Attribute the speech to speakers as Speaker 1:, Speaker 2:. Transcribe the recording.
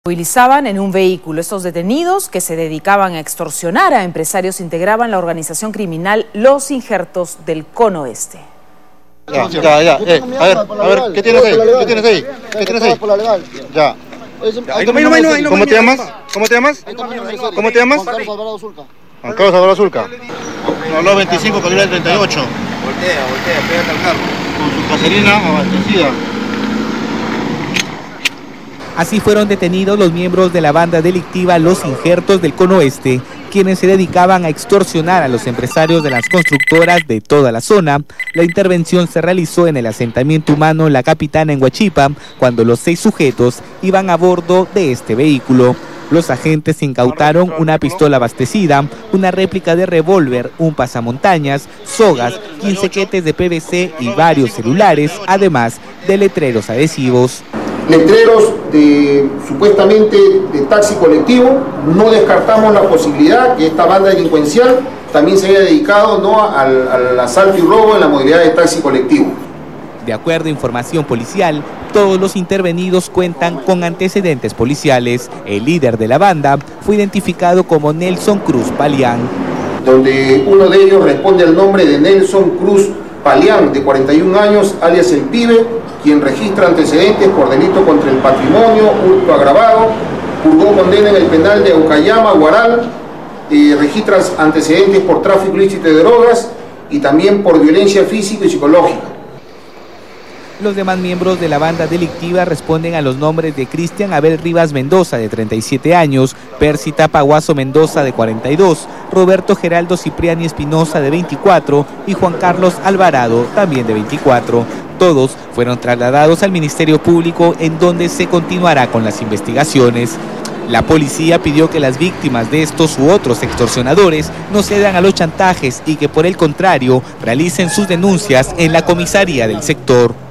Speaker 1: Movilizaban en un vehículo. Estos detenidos, que se dedicaban a extorsionar a empresarios, integraban la organización criminal Los Injertos del Cono Este.
Speaker 2: Ya. A ver, ¿qué tienes ahí? ¿Qué tienes ahí? ¿Qué tienes ahí? Ya. ¿Cómo te llamas? ¿Cómo te llamas? ¿Cómo te llamas? Juan Carlos Alvarado Zulca. Juan Carlos Alvarado Zulca. Habló 25 calibre 38.
Speaker 3: Voltea, pégate al carro.
Speaker 2: Con su caserina abastecida.
Speaker 4: Así fueron detenidos los miembros de la banda delictiva Los Injertos del Cono Este, quienes se dedicaban a extorsionar a los empresarios de las constructoras de toda la zona. La intervención se realizó en el asentamiento humano La Capitana en Huachipa, cuando los 6 sujetos iban a bordo de este vehículo. Los agentes incautaron una pistola abastecida, una réplica de revólver, un pasamontañas, sogas, 15 quetes de PVC y varios celulares, además de letreros adhesivos.
Speaker 5: Letreros supuestamente de taxi colectivo. No descartamos la posibilidad que esta banda delincuencial también se haya dedicado al asalto y robo en la modalidad de taxi colectivo.
Speaker 4: De acuerdo a información policial, todos los intervenidos cuentan con antecedentes policiales. El líder de la banda fue identificado como Nelson Cruz Palián,
Speaker 5: donde uno de ellos responde al nombre de Nelson Cruz Palián, de 41 años, alias El Pibe, quien registra antecedentes por delito contra el patrimonio, hurto agravado, purgó condena en el penal de Aucayama, Huaral, registra antecedentes por tráfico ilícito de drogas y también por violencia física y psicológica.
Speaker 4: Los demás miembros de la banda delictiva responden a los nombres de Cristian Abel Rivas Mendoza, de 37 años, Percy Tapaguazo Mendoza, de 42, Roberto Geraldo Cipriani Espinosa, de 24, y Juan Carlos Alvarado, también de 24. Todos fueron trasladados al Ministerio Público, en donde se continuará con las investigaciones. La policía pidió que las víctimas de estos u otros extorsionadores no cedan a los chantajes y que, por el contrario, realicen sus denuncias en la comisaría del sector.